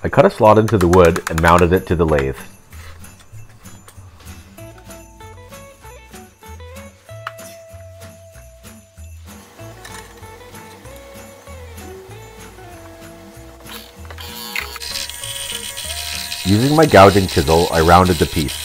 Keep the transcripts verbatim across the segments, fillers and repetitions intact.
I cut a slot into the wood and mounted it to the lathe. Using my gouging chisel, I rounded the piece.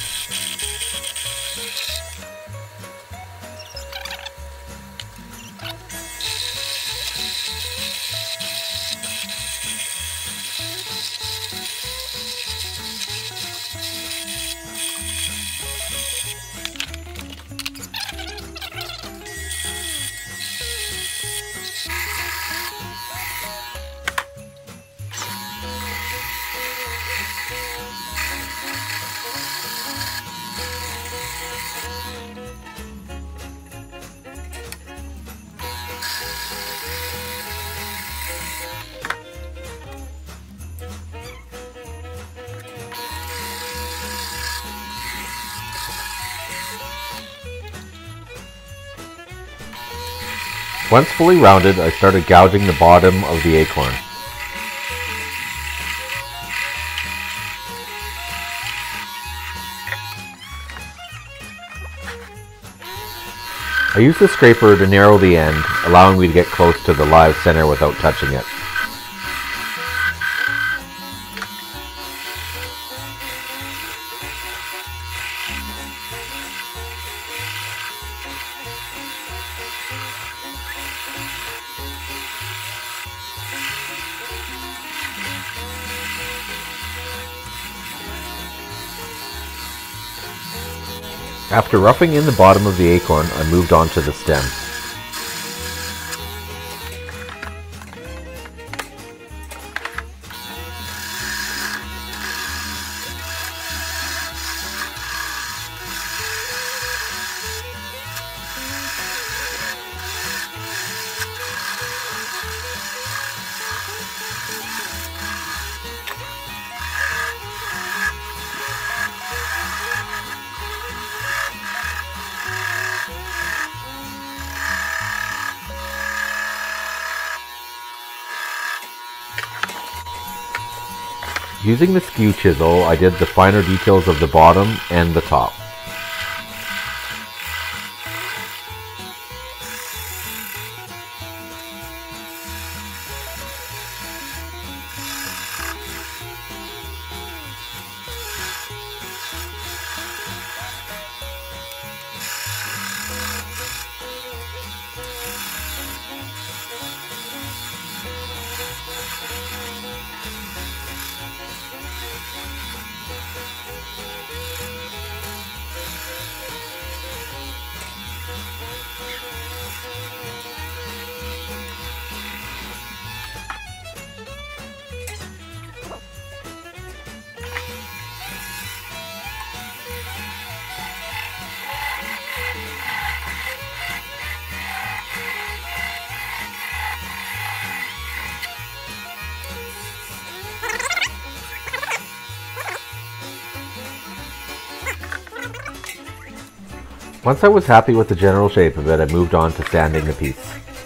Once fully rounded, I started gouging the bottom of the acorn. I used the scraper to narrow the end, allowing me to get close to the live center without touching it. After roughing in the bottom of the acorn, I moved on to the stem. Using the skew chisel, I did the finer details of the bottom and the top. Once I was happy with the general shape of it, I moved on to sanding the piece.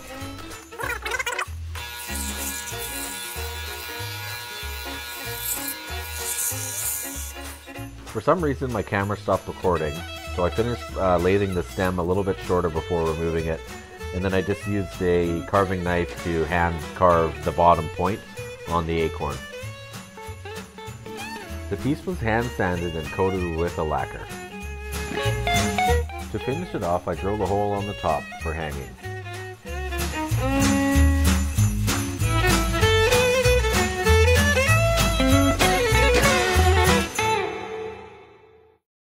For some reason my camera stopped recording, so I finished uh, lathing the stem a little bit shorter before removing it, and then I just used a carving knife to hand carve the bottom point on the acorn. The piece was hand sanded and coated with a lacquer. To finish it off, I drilled a hole on the top for hanging.